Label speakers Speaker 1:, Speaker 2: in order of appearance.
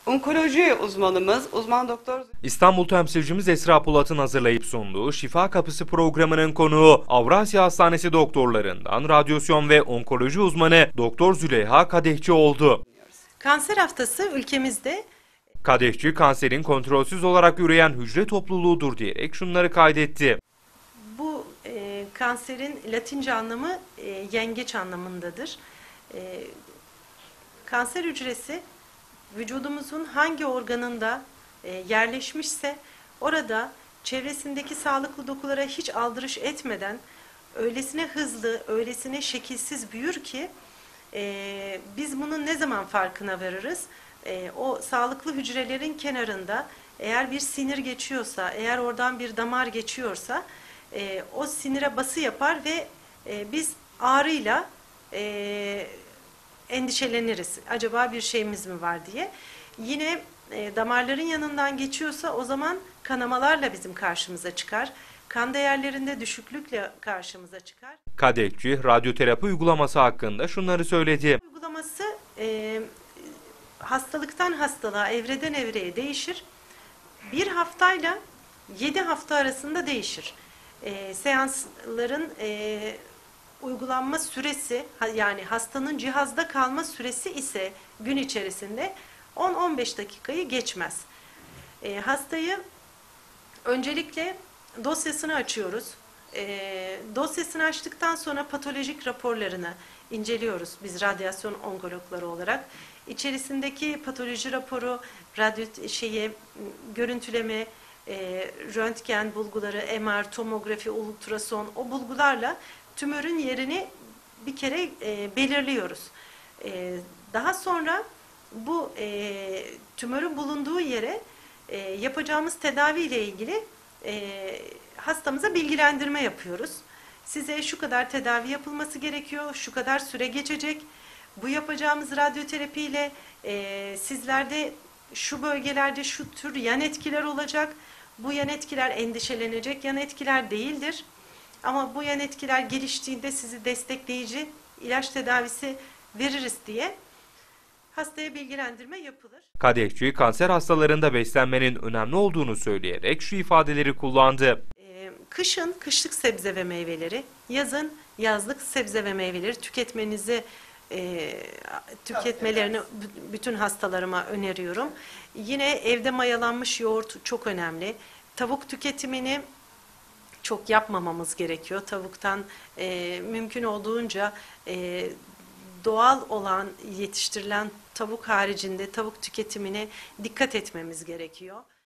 Speaker 1: Onkoloji uzmanımız, uzman doktor.
Speaker 2: İstanbul temsilcimiz Esra Polat'ın hazırlayıp sunduğu Şifa Kapısı programının konuğu Avrasya Hastanesi doktorlarından radyasyon ve onkoloji uzmanı Doktor Züleyha Kadehçi oldu.
Speaker 3: Kanser haftası ülkemizde
Speaker 2: Kadehçi, kanserin kontrolsüz olarak üreyen hücre topluluğudur diyerek şunları kaydetti.
Speaker 3: bu kanserin Latince anlamı yengeç anlamındadır. Kanser hücresi vücudumuzun hangi organında yerleşmişse orada çevresindeki sağlıklı dokulara hiç aldırış etmeden öylesine hızlı, öylesine şekilsiz büyür ki biz bunun ne zaman farkına varırız? O sağlıklı hücrelerin kenarında eğer bir sinir geçiyorsa, eğer oradan bir damar geçiyorsa o sinire bası yapar ve biz ağrıyla endişeleniriz. Acaba bir şeyimiz mi var diye. Yine damarların yanından geçiyorsa o zaman kanamalarla bizim karşımıza çıkar. Kan değerlerinde düşüklükle karşımıza çıkar.
Speaker 2: Kadehçi, radyoterapi uygulaması hakkında şunları söyledi.
Speaker 3: Uygulaması hastalıktan hastalığa, evreden evreye değişir. 1 haftayla 7 hafta arasında değişir. Seansların uygulanma süresi, yani hastanın cihazda kalma süresi ise gün içerisinde 10-15 dakikayı geçmez. Hastayı öncelikle dosyasını açıyoruz. Dosyasını açtıktan sonra patolojik raporlarını inceliyoruz biz radyasyon onkologları olarak. İçerisindeki patoloji raporu, görüntüleme, röntgen bulguları, MR, tomografi, ultrason, o bulgularla tümörün yerini bir kere belirliyoruz. Daha sonra bu tümörün bulunduğu yere yapacağımız tedavi ile ilgili hastamıza bilgilendirme yapıyoruz. Size şu kadar tedavi yapılması gerekiyor, şu kadar süre geçecek. Bu yapacağımız radyoterapi ile sizlerde şu bölgelerde şu tür yan etkiler olacak. Bu yan etkiler endişelenecek yan etkiler değildir. Ama bu yan etkiler geliştiğinde sizi destekleyici ilaç tedavisi veririz diye hastaya bilgilendirme yapılır.
Speaker 2: Kadehçi, kanser hastalarında beslenmenin önemli olduğunu söyleyerek şu ifadeleri kullandı.
Speaker 3: Kışın kışlık sebze ve meyveleri, yazın yazlık sebze ve meyveleri tüketmelerini bütün hastalarıma öneriyorum. Yine evde mayalanmış yoğurt çok önemli. Tavuk tüketimini çok yapmamamız gerekiyor. Tavuktan mümkün olduğunca doğal olan yetiştirilen tavuk haricinde tavuk tüketimine dikkat etmemiz gerekiyor.